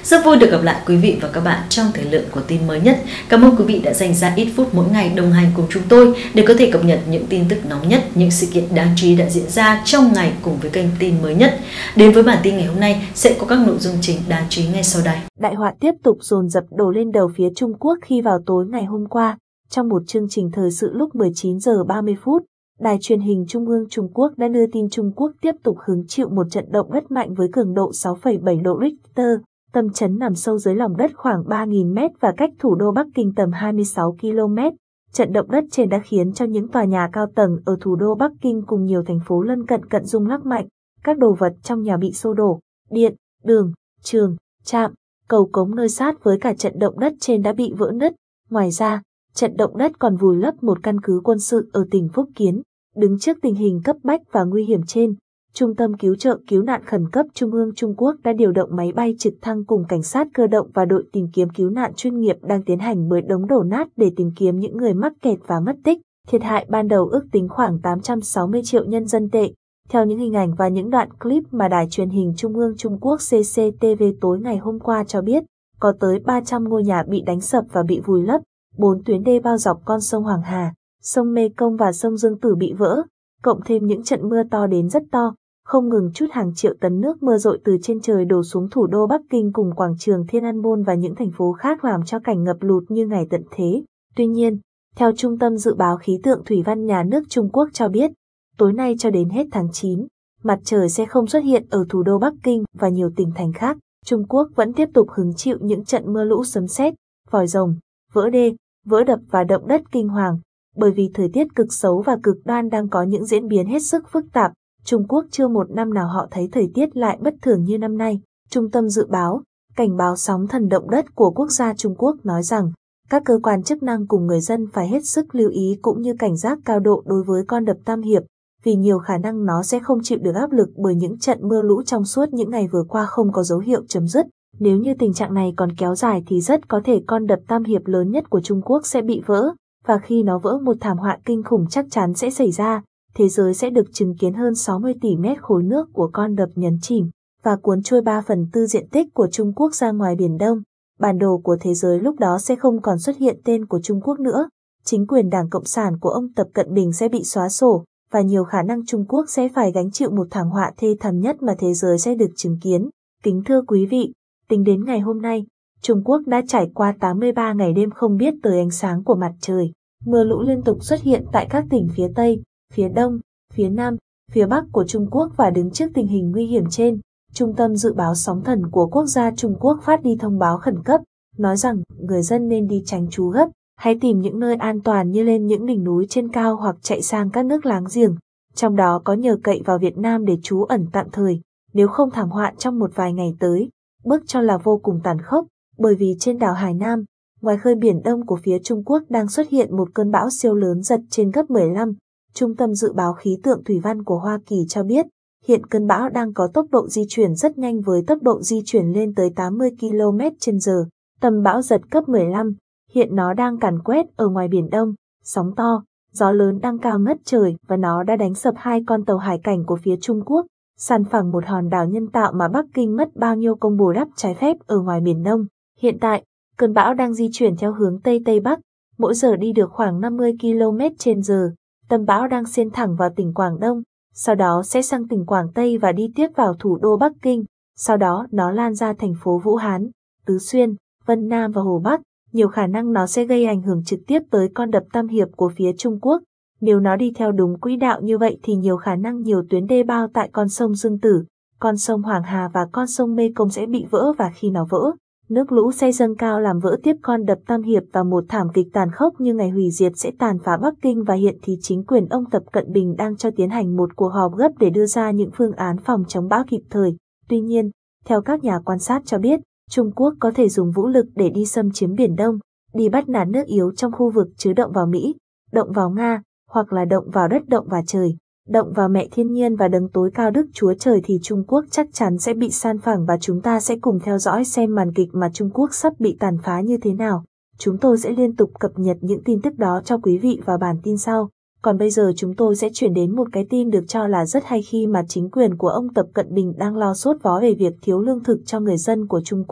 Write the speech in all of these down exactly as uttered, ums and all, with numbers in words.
Rất vui được gặp lại quý vị và các bạn trong thời lượng của tin mới nhất. Cảm ơn quý vị đã dành ra ít phút mỗi ngày đồng hành cùng chúng tôi để có thể cập nhật những tin tức nóng nhất, những sự kiện đáng chú ý đã diễn ra trong ngày cùng với kênh tin mới nhất. Đến với bản tin ngày hôm nay sẽ có các nội dung chính đáng chú ý ngay sau đây. Đại họa tiếp tục dồn dập đổ lên đầu phía Trung Quốc khi vào tối ngày hôm qua, trong một chương trình thời sự lúc mười chín giờ ba mươi phút, Đài truyền hình Trung ương Trung Quốc đã đưa tin Trung Quốc tiếp tục hứng chịu một trận động đất mạnh với cường độ sáu phẩy bảy độ Richter. Tâm chấn nằm sâu dưới lòng đất khoảng ba nghìn mét và cách thủ đô Bắc Kinh tầm hai mươi sáu ki lô mét. Trận động đất trên đã khiến cho những tòa nhà cao tầng ở thủ đô Bắc Kinh cùng nhiều thành phố lân cận cận rung lắc mạnh. Các đồ vật trong nhà bị xô đổ, điện, đường, trường, trạm, cầu cống nơi sát với cả trận động đất trên đã bị vỡ nứt. Ngoài ra, trận động đất còn vùi lấp một căn cứ quân sự ở tỉnh Phúc Kiến. Đứng trước tình hình cấp bách và nguy hiểm trên, Trung tâm Cứu trợ Cứu nạn Khẩn cấp Trung ương Trung Quốc đã điều động máy bay trực thăng cùng cảnh sát cơ động và đội tìm kiếm cứu nạn chuyên nghiệp đang tiến hành bới đống đổ nát để tìm kiếm những người mắc kẹt và mất tích. Thiệt hại ban đầu ước tính khoảng tám trăm sáu mươi triệu nhân dân tệ. Theo những hình ảnh và những đoạn clip mà Đài truyền hình Trung ương Trung Quốc xê xê tê vê tối ngày hôm qua cho biết, có tới ba trăm ngôi nhà bị đánh sập và bị vùi lấp, bốn tuyến đê bao dọc con sông Hoàng Hà, sông Mê Công và sông Dương Tử bị vỡ, cộng thêm những trận mưa to đến rất to, không ngừng trút hàng triệu tấn nước mưa dội từ trên trời đổ xuống thủ đô Bắc Kinh cùng quảng trường Thiên An Môn và những thành phố khác làm cho cảnh ngập lụt như ngày tận thế. Tuy nhiên, theo Trung tâm Dự báo Khí tượng Thủy văn Nhà nước Trung Quốc cho biết, tối nay cho đến hết tháng chín, mặt trời sẽ không xuất hiện ở thủ đô Bắc Kinh và nhiều tỉnh thành khác. Trung Quốc vẫn tiếp tục hứng chịu những trận mưa lũ sấm sét, vòi rồng, vỡ đê, vỡ đập và động đất kinh hoàng. Bởi vì thời tiết cực xấu và cực đoan đang có những diễn biến hết sức phức tạp, Trung Quốc chưa một năm nào họ thấy thời tiết lại bất thường như năm nay. Trung tâm Dự báo, Cảnh báo sóng thần động đất của quốc gia Trung Quốc nói rằng, các cơ quan chức năng cùng người dân phải hết sức lưu ý cũng như cảnh giác cao độ đối với con đập Tam Hiệp, vì nhiều khả năng nó sẽ không chịu được áp lực bởi những trận mưa lũ trong suốt những ngày vừa qua không có dấu hiệu chấm dứt. Nếu như tình trạng này còn kéo dài thì rất có thể con đập Tam Hiệp lớn nhất của Trung Quốc sẽ bị vỡ, và khi nó vỡ một thảm họa kinh khủng chắc chắn sẽ xảy ra. Thế giới sẽ được chứng kiến hơn sáu mươi tỷ mét khối nước của con đập nhấn chìm và cuốn trôi ba phần tư diện tích của Trung Quốc ra ngoài Biển Đông. Bản đồ của thế giới lúc đó sẽ không còn xuất hiện tên của Trung Quốc nữa. Chính quyền Đảng Cộng sản của ông Tập Cận Bình sẽ bị xóa sổ, và nhiều khả năng Trung Quốc sẽ phải gánh chịu một thảm họa thê thảm nhất mà thế giới sẽ được chứng kiến. Kính thưa quý vị, tính đến ngày hôm nay, Trung Quốc đã trải qua tám mươi ba ngày đêm không biết tới ánh sáng của mặt trời. Mưa lũ liên tục xuất hiện tại các tỉnh phía Tây, phía Đông, phía Nam, phía Bắc của Trung Quốc và đứng trước tình hình nguy hiểm trên, Trung tâm Dự báo Sóng thần của quốc gia Trung Quốc phát đi thông báo khẩn cấp, nói rằng người dân nên đi tránh trú gấp, hãy tìm những nơi an toàn như lên những đỉnh núi trên cao hoặc chạy sang các nước láng giềng, trong đó có nhờ cậy vào Việt Nam để trú ẩn tạm thời, nếu không thảm họa trong một vài ngày tới, bước cho là vô cùng tàn khốc, bởi vì trên đảo Hải Nam, ngoài khơi Biển Đông của phía Trung Quốc đang xuất hiện một cơn bão siêu lớn giật trên gấp mười lăm. Trung tâm Dự báo Khí tượng Thủy văn của Hoa Kỳ cho biết, hiện cơn bão đang có tốc độ di chuyển rất nhanh với tốc độ di chuyển lên tới tám mươi ki lô mét trên giờ, tầm bão giật cấp mười lăm, hiện nó đang càn quét ở ngoài Biển Đông, sóng to, gió lớn đang cao ngất trời và nó đã đánh sập hai con tàu hải cảnh của phía Trung Quốc, san phẳng một hòn đảo nhân tạo mà Bắc Kinh mất bao nhiêu công bù đắp trái phép ở ngoài Biển Đông. Hiện tại, cơn bão đang di chuyển theo hướng Tây-Tây Bắc, mỗi giờ đi được khoảng năm mươi ki lô mét trên giờ. Tâm bão đang xuyên thẳng vào tỉnh Quảng Đông, sau đó sẽ sang tỉnh Quảng Tây và đi tiếp vào thủ đô Bắc Kinh, sau đó nó lan ra thành phố Vũ Hán, Tứ Xuyên, Vân Nam và Hồ Bắc. Nhiều khả năng nó sẽ gây ảnh hưởng trực tiếp tới con đập Tam Hiệp của phía Trung Quốc. Nếu nó đi theo đúng quỹ đạo như vậy thì nhiều khả năng nhiều tuyến đê bao tại con sông Dương Tử, con sông Hoàng Hà và con sông Mê Công sẽ bị vỡ, và khi nó vỡ, nước lũ sẽ dâng cao làm vỡ tiếp con đập Tam Hiệp và một thảm kịch tàn khốc như ngày hủy diệt sẽ tàn phá Bắc Kinh. Và hiện thì chính quyền ông Tập Cận Bình đang cho tiến hành một cuộc họp gấp để đưa ra những phương án phòng chống bão kịp thời. Tuy nhiên, theo các nhà quan sát cho biết, Trung Quốc có thể dùng vũ lực để đi xâm chiếm Biển Đông, đi bắt nạt nước yếu trong khu vực chứ động vào Mỹ, động vào Nga, hoặc là động vào đất, động vào trời, động vào mẹ thiên nhiên và đấng tối cao Đức Chúa Trời thì Trung Quốc chắc chắn sẽ bị san phẳng, và chúng ta sẽ cùng theo dõi xem màn kịch mà Trung Quốc sắp bị tàn phá như thế nào. Chúng tôi sẽ liên tục cập nhật những tin tức đó cho quý vị vào bản tin sau. Còn bây giờ chúng tôi sẽ chuyển đến một cái tin được cho là rất hay khi mà chính quyền của ông Tập Cận Bình đang lo sốt vó về việc thiếu lương thực cho người dân của Trung Quốc.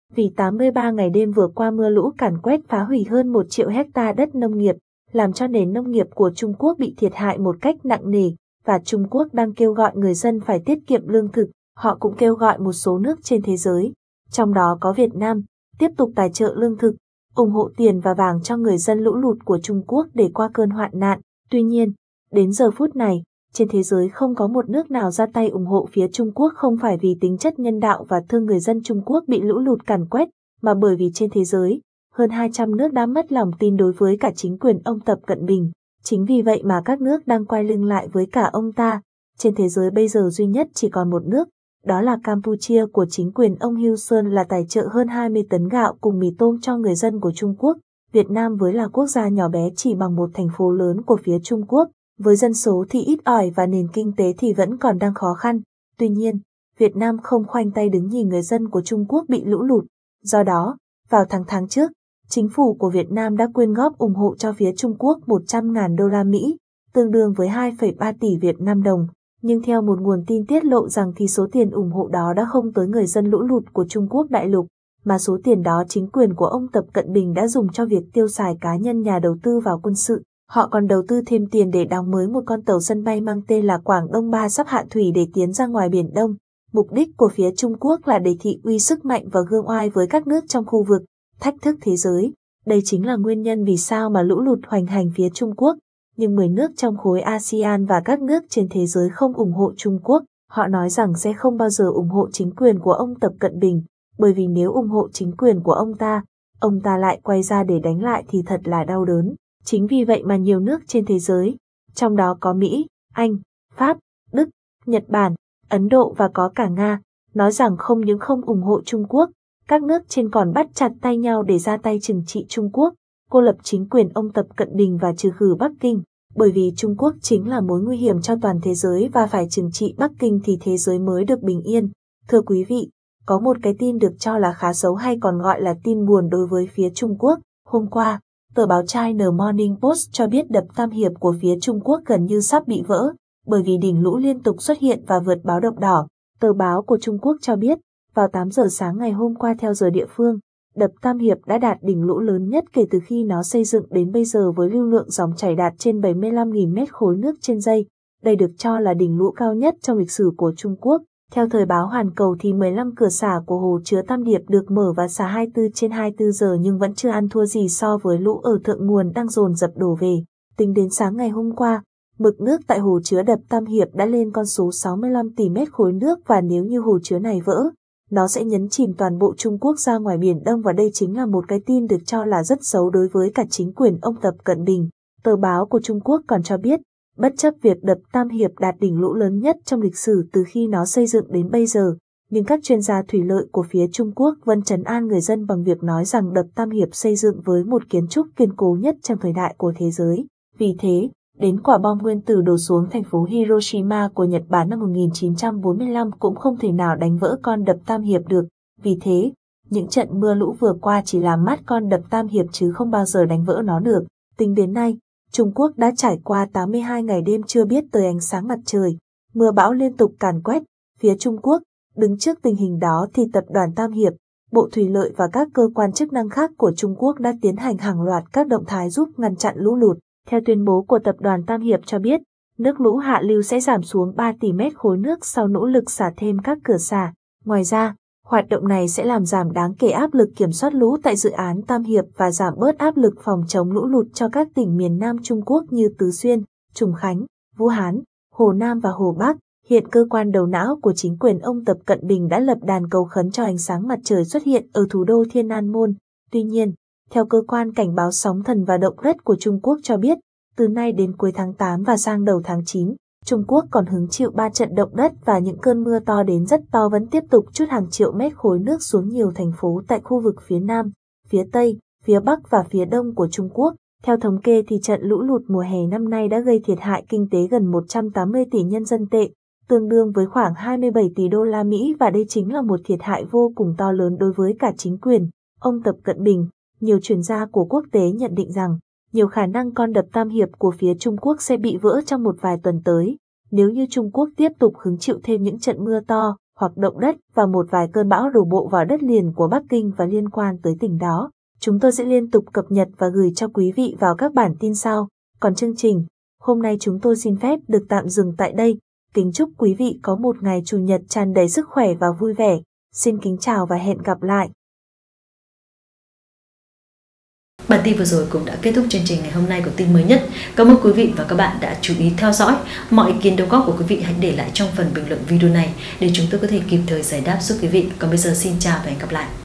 Vì tám mươi ba ngày đêm vừa qua mưa lũ càn quét phá hủy hơn một triệu hecta đất nông nghiệp, làm cho nền nông nghiệp của Trung Quốc bị thiệt hại một cách nặng nề, và Trung Quốc đang kêu gọi người dân phải tiết kiệm lương thực. Họ cũng kêu gọi một số nước trên thế giới, trong đó có Việt Nam, tiếp tục tài trợ lương thực, ủng hộ tiền và vàng cho người dân lũ lụt của Trung Quốc để qua cơn hoạn nạn. Tuy nhiên, đến giờ phút này, trên thế giới không có một nước nào ra tay ủng hộ phía Trung Quốc, không phải vì tính chất nhân đạo và thương người dân Trung Quốc bị lũ lụt càn quét, mà bởi vì trên thế giới, hơn hai trăm nước đã mất lòng tin đối với cả chính quyền ông Tập Cận Bình. Chính vì vậy mà các nước đang quay lưng lại với cả ông ta. Trên thế giới bây giờ duy nhất chỉ còn một nước, đó là Campuchia của chính quyền ông Hun Sen là tài trợ hơn hai mươi tấn gạo cùng mì tôm cho người dân của Trung Quốc. Việt Nam với là quốc gia nhỏ bé chỉ bằng một thành phố lớn của phía Trung Quốc, với dân số thì ít ỏi và nền kinh tế thì vẫn còn đang khó khăn. Tuy nhiên, Việt Nam không khoanh tay đứng nhìn người dân của Trung Quốc bị lũ lụt. Do đó, vào tháng tháng trước, chính phủ của Việt Nam đã quyên góp ủng hộ cho phía Trung Quốc một trăm nghìn đô la Mỹ, tương đương với hai phẩy ba tỷ Việt Nam đồng. Nhưng theo một nguồn tin tiết lộ rằng thì số tiền ủng hộ đó đã không tới người dân lũ lụt của Trung Quốc đại lục, mà số tiền đó chính quyền của ông Tập Cận Bình đã dùng cho việc tiêu xài cá nhân nhà đầu tư vào quân sự. Họ còn đầu tư thêm tiền để đóng mới một con tàu sân bay mang tên là Quảng Đông ba sắp hạ thủy để tiến ra ngoài Biển Đông. Mục đích của phía Trung Quốc là để thị uy sức mạnh và gương oai với các nước trong khu vực, thách thức thế giới. Đây chính là nguyên nhân vì sao mà lũ lụt hoành hành phía Trung Quốc. Nhưng mười nước trong khối a sê an và các nước trên thế giới không ủng hộ Trung Quốc. Họ nói rằng sẽ không bao giờ ủng hộ chính quyền của ông Tập Cận Bình, bởi vì nếu ủng hộ chính quyền của ông ta, ông ta lại quay ra để đánh lại thì thật là đau đớn. Chính vì vậy mà nhiều nước trên thế giới, trong đó có Mỹ, Anh, Pháp, Đức, Nhật Bản, Ấn Độ và có cả Nga, nói rằng không những không ủng hộ Trung Quốc, các nước trên còn bắt chặt tay nhau để ra tay trừng trị Trung Quốc, cô lập chính quyền ông Tập Cận Bình và trừ khử Bắc Kinh, bởi vì Trung Quốc chính là mối nguy hiểm cho toàn thế giới và phải trừng trị Bắc Kinh thì thế giới mới được bình yên. Thưa quý vị, có một cái tin được cho là khá xấu hay còn gọi là tin buồn đối với phía Trung Quốc. Hôm qua, tờ báo China Morning Post cho biết đập Tam Hiệp của phía Trung Quốc gần như sắp bị vỡ, bởi vì đỉnh lũ liên tục xuất hiện và vượt báo động đỏ. Tờ báo của Trung Quốc cho biết, vào tám giờ sáng ngày hôm qua theo giờ địa phương, đập Tam Hiệp đã đạt đỉnh lũ lớn nhất kể từ khi nó xây dựng đến bây giờ với lưu lượng dòng chảy đạt trên bảy mươi lăm nghìn mét khối nước trên giây. Đây được cho là đỉnh lũ cao nhất trong lịch sử của Trung Quốc. Theo thời báo Hoàn Cầu thì mười lăm cửa xả của hồ chứa Tam Điệp được mở và xả hai mươi tư trên hai mươi tư giờ nhưng vẫn chưa ăn thua gì so với lũ ở thượng nguồn đang dồn dập đổ về. Tính đến sáng ngày hôm qua, mực nước tại hồ chứa đập Tam Hiệp đã lên con số sáu mươi lăm tỷ mét khối nước và nếu như hồ chứa này vỡ, nó sẽ nhấn chìm toàn bộ Trung Quốc ra ngoài Biển Đông và đây chính là một cái tin được cho là rất xấu đối với cả chính quyền ông Tập Cận Bình. Tờ báo của Trung Quốc còn cho biết, bất chấp việc đập Tam Hiệp đạt đỉnh lũ lớn nhất trong lịch sử từ khi nó xây dựng đến bây giờ, nhưng các chuyên gia thủy lợi của phía Trung Quốc vẫn trấn an người dân bằng việc nói rằng đập Tam Hiệp xây dựng với một kiến trúc kiên cố nhất trong thời đại của thế giới. Vì thế, đến quả bom nguyên tử đổ xuống thành phố Hiroshima của Nhật Bản năm một nghìn chín trăm bốn mươi lăm cũng không thể nào đánh vỡ con đập Tam Hiệp được. Vì thế, những trận mưa lũ vừa qua chỉ làm mát con đập Tam Hiệp chứ không bao giờ đánh vỡ nó được. Tính đến nay, Trung Quốc đã trải qua tám mươi hai ngày đêm chưa biết tới ánh sáng mặt trời. Mưa bão liên tục càn quét. Phía Trung Quốc, đứng trước tình hình đó thì tập đoàn Tam Hiệp, Bộ Thủy lợi và các cơ quan chức năng khác của Trung Quốc đã tiến hành hàng loạt các động thái giúp ngăn chặn lũ lụt. Theo tuyên bố của tập đoàn Tam Hiệp cho biết, nước lũ hạ lưu sẽ giảm xuống ba tỷ mét khối nước sau nỗ lực xả thêm các cửa xả. Ngoài ra, hoạt động này sẽ làm giảm đáng kể áp lực kiểm soát lũ tại dự án Tam Hiệp và giảm bớt áp lực phòng chống lũ lụt cho các tỉnh miền Nam Trung Quốc như Tứ Xuyên, Trùng Khánh, Vũ Hán, Hồ Nam và Hồ Bắc. Hiện cơ quan đầu não của chính quyền ông Tập Cận Bình đã lập đàn cầu khấn cho ánh sáng mặt trời xuất hiện ở thủ đô Thiên An Môn. Tuy nhiên, theo cơ quan cảnh báo sóng thần và động đất của Trung Quốc cho biết, từ nay đến cuối tháng tám và sang đầu tháng chín, Trung Quốc còn hứng chịu ba trận động đất và những cơn mưa to đến rất to vẫn tiếp tục trút hàng triệu mét khối nước xuống nhiều thành phố tại khu vực phía Nam, phía Tây, phía Bắc và phía Đông của Trung Quốc. Theo thống kê thì trận lũ lụt mùa hè năm nay đã gây thiệt hại kinh tế gần một trăm tám mươi tỷ nhân dân tệ, tương đương với khoảng hai mươi bảy tỷ đô la Mỹ và đây chính là một thiệt hại vô cùng to lớn đối với cả chính quyền ông Tập Cận Bình. Nhiều chuyên gia của quốc tế nhận định rằng, nhiều khả năng con đập Tam Hiệp của phía Trung Quốc sẽ bị vỡ trong một vài tuần tới, nếu như Trung Quốc tiếp tục hứng chịu thêm những trận mưa to. hoặc động đất và một vài cơn bão đổ bộ vào đất liền của Bắc Kinh và liên quan tới tỉnh đó. Chúng tôi sẽ liên tục cập nhật và gửi cho quý vị vào các bản tin sau. Còn chương trình, hôm nay chúng tôi xin phép được tạm dừng tại đây. Kính chúc quý vị có một ngày Chủ nhật tràn đầy sức khỏe và vui vẻ. Xin kính chào và hẹn gặp lại. Bản tin vừa rồi cũng đã kết thúc chương trình ngày hôm nay của tin mới nhất. Cảm ơn quý vị và các bạn đã chú ý theo dõi. Mọi ý kiến đóng góp của quý vị hãy để lại trong phần bình luận video này để chúng tôi có thể kịp thời giải đáp giúp quý vị. Còn bây giờ xin chào và hẹn gặp lại.